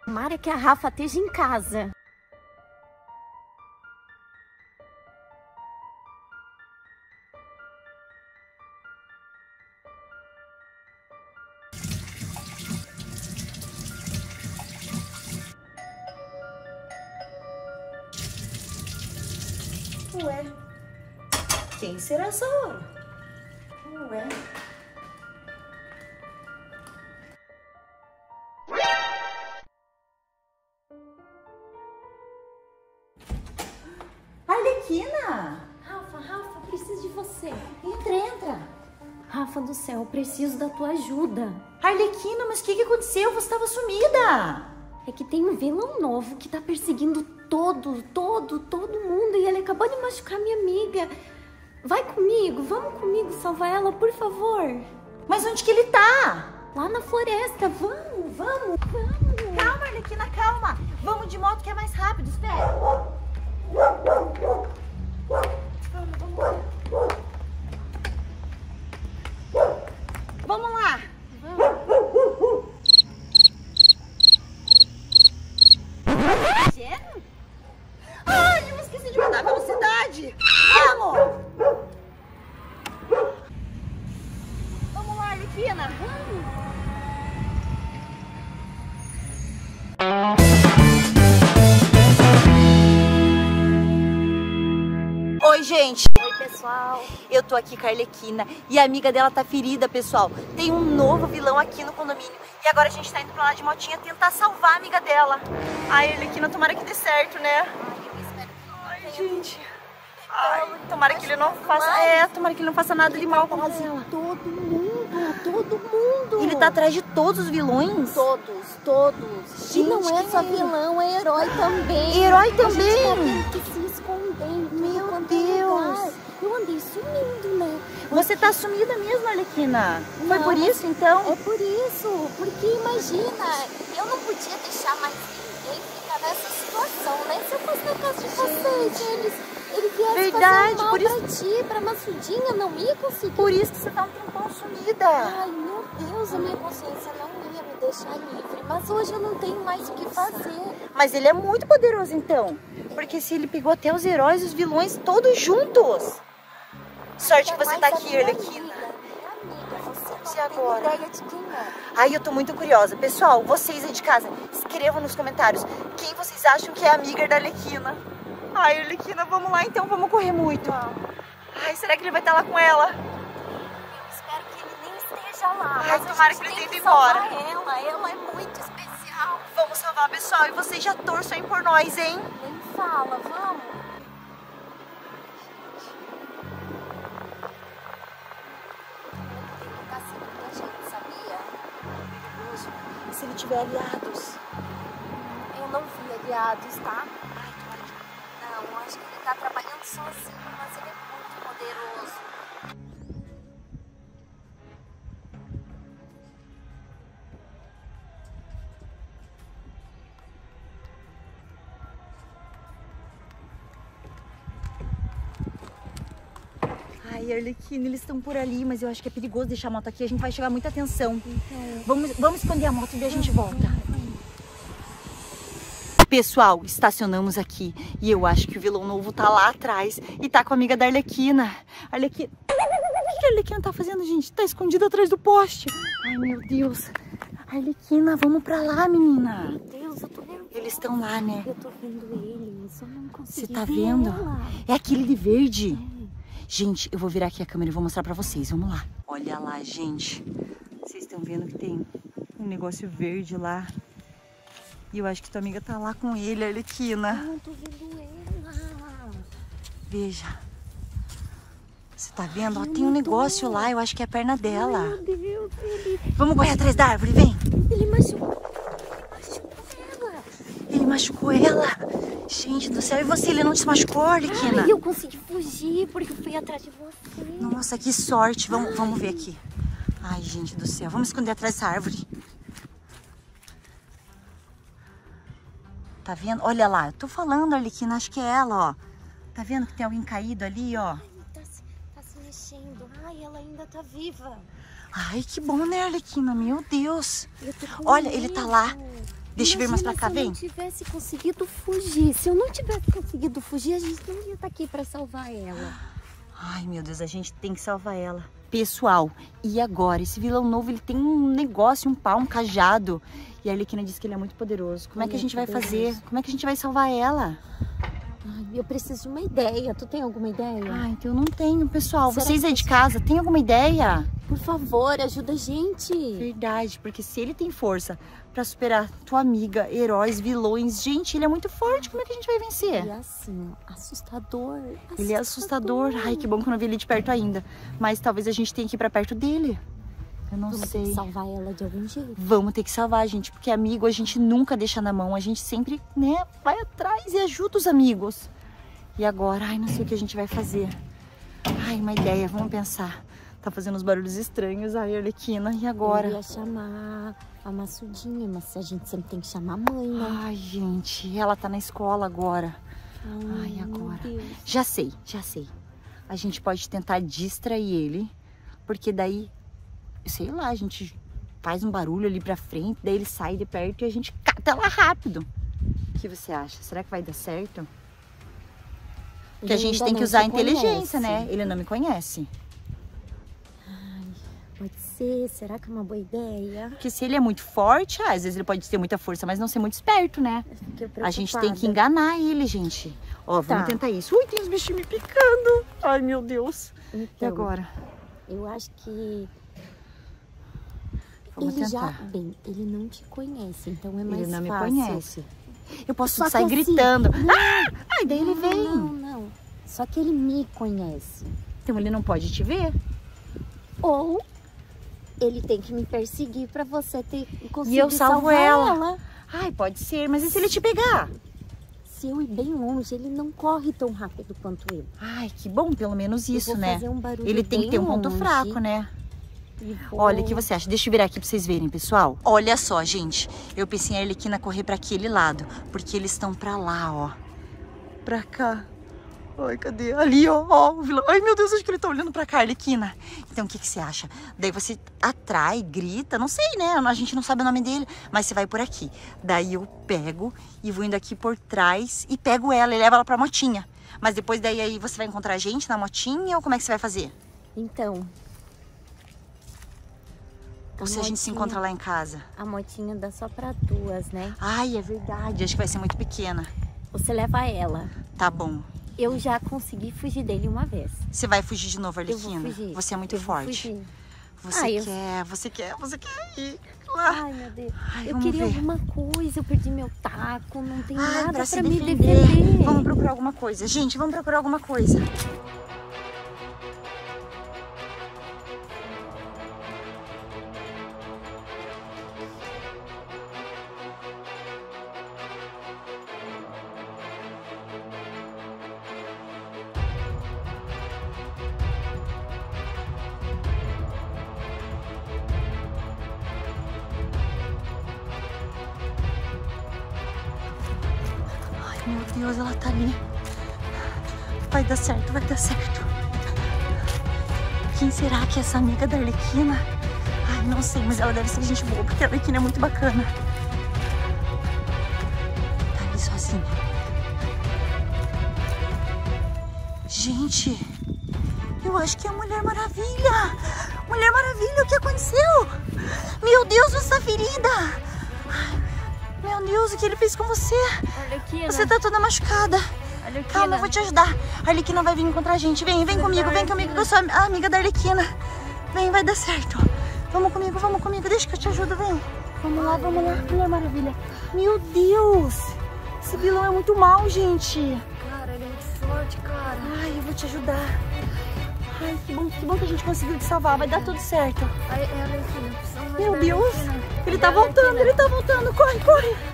Tomara que a Rafa esteja em casa. Ué, quem será essa hora? Ué. Arlequina! Rafa, preciso de você. Entra. Rafa do céu, preciso da tua ajuda. Arlequina, mas o que aconteceu? Você estava sumida. É que tem um vilão novo que tá perseguindo todo mundo e ele acabou de machucar minha amiga. Vai comigo, vamos comigo salvar ela, por favor. Mas onde que ele tá? Lá na floresta, vamos. Calma, Arlequina, calma. Vamos de moto que é mais rápido, espera. Vamos lá. Ai, eu esqueci de mandar velocidade. Vamos lá, Arlequina. Oi, gente. Oi, pessoal. Eu tô aqui com a Arlequina e a amiga dela tá ferida, pessoal. Tem um novo vilão aqui no condomínio e agora a gente tá indo pra lá de motinha tentar salvar a amiga dela. Ai, Arlequina, tomara que dê certo, né? Ai, gente. Ai, tomara que ele não faça... tomara que ele não faça nada de mal com ela. Todo mundo. Ele tá atrás de todos os vilões? Todos. E não é só vilão, é herói também. Herói A gente tá também? tendo que se esconder. Meu Deus. Eu andei sumindo, né? Você tá sumida mesmo, Arlequina? Foi Não, por isso, então? É por isso. Porque imagina, eu não podia deixar mais ninguém ficar nessa situação, né? Se eu fosse na casa de vocês, ele viesse Verdade, fazer mal por isso... pra ti, pra Maçudinha, eu não ia conseguir. Por isso que você tá um tempão sumida. Ai, meu Deus, a minha consciência não ia me deixar livre. Mas hoje eu não tenho mais o que fazer. Mas ele é muito poderoso, então. Porque se ele pegou até os heróis e os vilões todos juntos. Sorte que você tá aqui, Arlequina. Você E agora? não tem ideia de quem é. Ai, eu tô muito curiosa. Pessoal, vocês aí de casa, escrevam nos comentários quem vocês acham que é a amiga da Arlequina. Ai, Arlequina, vamos lá então, vamos correr muito. Ai, será que ele vai estar lá com ela? Eu espero que ele nem esteja lá. Ai, mas tomara a gente que ele tem tenha ido salvar embora. Ela é muito especial. Vamos salvar, pessoal, e vocês já torçam aí por nós, hein? Nem fala, vamos. Ele tá seguindo a gente, sabia? E se ele tiver aliados? Eu não vi aliados, tá? Não, acho que ele tá trabalhando sozinho, mas ele é muito poderoso. Ai, Arlequina, eles estão por ali, mas eu acho que é perigoso deixar a moto aqui, a gente vai chamar muita atenção. Vamos esconder a moto e a gente volta. Pessoal, estacionamos aqui e eu acho que o vilão novo tá lá atrás e tá com a amiga da Arlequina. Arlequina... O que a Arlequina tá fazendo, gente? Tá escondida atrás do poste. Ai, meu Deus. Arlequina, vamos pra lá, menina. Meu Deus, eu tô vendo. Eles estão lá, né? Eu tô vendo ele, mas eu não consegui. Você tá ver vendo? ela. É aquele de verde. Gente, eu vou virar aqui a câmera e vou mostrar pra vocês. Vamos lá. Olha lá, gente. Vocês estão vendo que tem um negócio verde lá. E eu acho que tua amiga tá lá com ele, Arlequina. Não, tô vendo ela. Veja. Você tá vendo? Ó, tem um negócio lá, eu acho que é a perna dela. Meu Deus, Vamos correr atrás da árvore, vem. ele machucou ela. Ele machucou ela. Gente do céu, e você? Ele não te machucou, Arlequina? Ai, eu consegui fugir porque eu fui atrás de você. Nossa, que sorte. Vamos ver aqui. Ai, gente do céu. Vamos esconder atrás dessa árvore. Tá vendo? Olha lá. Eu tô falando, Arlequina. Acho que é ela, ó. Tá vendo que tem alguém caído ali, ó? Tá se mexendo. Ai, ela ainda tá viva. Ai, que bom, né, Arlequina? Meu Deus. Eu tô com Olha, ele tá medo. lá. Deixa eu ver mais pra cá, vem. Se eu não tivesse conseguido fugir, se eu não tivesse conseguido fugir, a gente não ia estar aqui pra salvar ela. Ai, meu Deus, a gente tem que salvar ela. Pessoal, e agora? Esse vilão novo, ele tem um negócio, um pau, um cajado. E a Arlequina disse que ele é muito poderoso. Como é que a gente vai fazer? Como é que a gente vai salvar ela? Ai, eu preciso de uma ideia. Tu tem alguma ideia? Ah, então eu não tenho, pessoal. Será Vocês que aí de casa, tem alguma ideia? Por favor, ajuda a gente. Verdade, porque se ele tem força pra superar tua amiga, heróis, vilões, gente, ele é muito forte. Como é que a gente vai vencer? Ele é assim, ó, assustador. Ele é assustador. Ai, que bom que eu não vi ele de perto ainda. Mas talvez a gente tenha que ir pra perto dele. Eu não Vamos sei. ter que salvar ela de algum jeito. Vamos ter que salvar, gente, porque amigo a gente nunca deixa na mão. A gente sempre, né, vai atrás e ajuda os amigos. E agora, ai, não sei o que a gente vai fazer. Ai, uma ideia, vamos pensar. Tá fazendo uns barulhos estranhos, ai, Arlequina, e agora? Eu ia chamar a Maçudinha, mas a gente sempre tem que chamar a mãe, né? Ai, gente, ela tá na escola agora. Ai, agora. Já sei. A gente pode tentar distrair ele, porque daí, sei lá, a gente faz um barulho ali pra frente, daí ele sai de perto e a gente cata ela rápido. O que você acha? Será que vai dar certo? Porque a gente tem que usar a inteligência, né? Ele não me conhece. Pode ser, será que é uma boa ideia? Porque se ele é muito forte, às vezes ele pode ter muita força, mas não ser muito esperto, né? A gente tem que enganar ele, gente. Ó, vamos tentar isso. Ui, tem uns bichinhos me picando. Ai, meu Deus. Então, e agora? Eu acho que... Vamos tentar. Ele não te conhece, então é mais fácil. Ele não me conhece. Eu posso Só sair que gritando. Assim, Ai, daí ele vem. Não. Só que ele me conhece. Então ele não pode te ver? Ou ele tem que me perseguir pra você ter conseguido E eu salvo salvar ela. Ai, pode ser, mas e se ele te pegar? Se eu ir bem longe, ele não corre tão rápido quanto eu. Ai, que bom, pelo menos isso, eu vou né? fazer um barulho Ele tem que ter um ponto longe. fraco, né? Olha, o que você acha? Deixa eu virar aqui pra vocês verem, pessoal. Olha só, gente. Eu pensei em a Arlequina correr pra aquele lado, porque eles estão pra lá, ó. Pra cá. Ai, cadê? Ali, ó, o vilão. Ai, meu Deus, acho que ele tá olhando pra cá, Arlequina. Então, o que você acha? Daí você atrai, grita, não sei, né? A gente não sabe o nome dele, mas você vai por aqui. Daí eu pego e vou indo aqui por trás e pego ela e levo ela pra motinha. Mas depois daí aí você vai encontrar a gente na motinha ou como é que você vai fazer? Então... Ou se a gente se encontra lá em casa? A motinha dá só pra duas, né? Ai, é verdade. Acho que vai ser muito pequena. Você leva ela. Tá bom. Eu já consegui fugir dele uma vez. Você vai fugir de novo, Eu vou Arlequina? fugir. Você é muito forte. Fugir. Você quer ir lá. Ai, meu Deus. Ai, Eu vamos queria ver. alguma coisa. Eu perdi meu taco. Não tem nada pra pra se me defender. defender. Vamos procurar alguma coisa. Gente, vamos procurar alguma coisa. Meu Deus, ela tá ali. Vai dar certo, vai dar certo. Quem será que é essa amiga da Arlequina? Ai, não sei, mas ela deve ser gente boa, porque a Arlequina é muito bacana. Tá ali sozinha. Gente, eu acho que é a Mulher Maravilha. Mulher Maravilha, o que aconteceu? Meu Deus, você tá ferida. Meu Deus, o que ele fez com você? Arlequina. Você tá toda machucada. Arlequina. Calma, eu vou te ajudar. A Arlequina vai vir encontrar a gente. Vem comigo, que eu sou a amiga da Arlequina. Vem, vai dar certo. Vamos comigo. Deixa que eu te ajudo, vem. Vamos lá, Mulher Maravilha. Meu Deus. Esse vilão é muito mal, gente. Cara, ele é muito forte, cara. Ai, eu vou te ajudar. Ai, que bom que a gente conseguiu te salvar. Vai dar tudo certo. É a Arlequina. Meu Deus. Ele tá voltando. Corre.